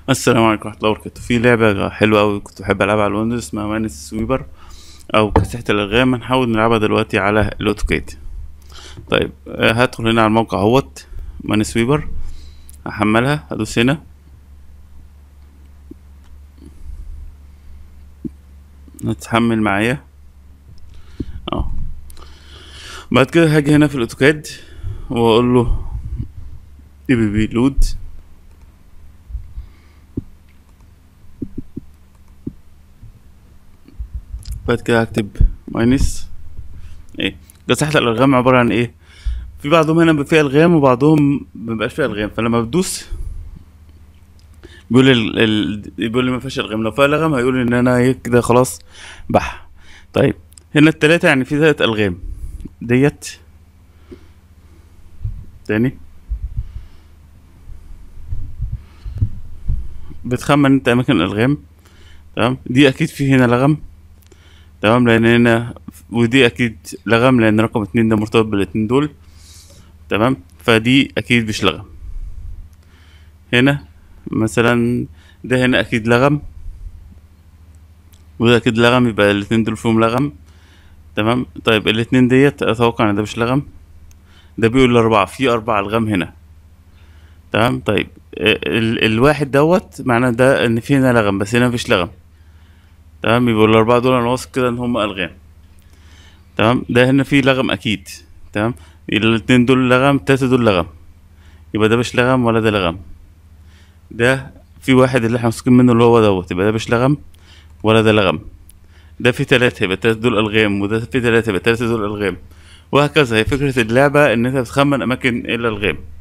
السلام عليكم ورحمة الله وبركاته. في لعبة حلوة أوي كنت بحب ألعبها على الويندوز اسمها مان سويبر أو كاسحة الألغام. هنحاول نلعبها دلوقتي على الأوتوكاد. طيب هدخل هنا على الموقع اهوت مان سويبر، هحملها، هدوس هنا، هتحمل معايا اه. بعد كده هاجي هنا في الأوتوكاد وأقول له اي بي بي لود. بعد كده هكتب ماينس ايه. كاسحة الألغام عبارة عن ايه؟ في بعضهم هنا بيبقى فيه ألغام وبعضهم مبيبقاش فيه ألغام، فلما بتدوس بيقول بيقول لي ما فيهاش الغام. لو فيها لغم هيقول ان انا ايه كده خلاص بح. طيب هنا التلاتة يعني في تلات الغام ديت. تاني بتخمن انت اماكن الالغام. تمام، دي اكيد في هنا لغم. تمام، لان هنا، ودي اكيد لغم لان رقم اتنين ده مرتبط بالاتنين دول. تمام، فدي اكيد مش لغم. هنا مثلا ده هنا اكيد لغم، وده اكيد لغم، يبقى الاتنين دول فيهم لغم. تمام، طيب الاتنين ديت اتوقع ان ده مش لغم. ده بيقول الأربعة، في أربع ألغام هنا. تمام، طيب الواحد دوت معناه ده إن في هنا لغم بس هنا مفيش لغم. تمام، يبقى الأربعة دول أنا واثق كده إن هم ألغام. تمام، ده هنا في لغم أكيد. تمام، الاتنين دول لغم، التلاتة دول لغم، يبقى ده مش لغم ولا ده لغم. ده في واحد اللي احنا واثقين منه اللي هو دوت، يبقى ده مش لغم ولا ده لغم. ده في تلاتة يبقى التلاتة دول ألغام، وده في تلاتة يبقى التلاتة دول ألغام، وهكذا. هي فكرة اللعبة إن أنت بتخمن أماكن الألغام.